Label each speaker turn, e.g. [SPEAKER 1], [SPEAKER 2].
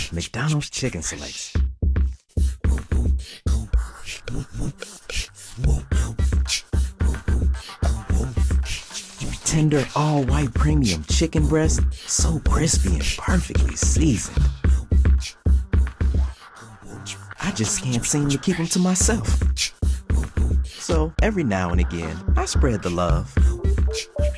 [SPEAKER 1] McDonald's chicken selection. Tender all-white premium chicken breast, so crispy and perfectly seasoned. I just can't seem to keep them to myself. So every now and again, I spread the love.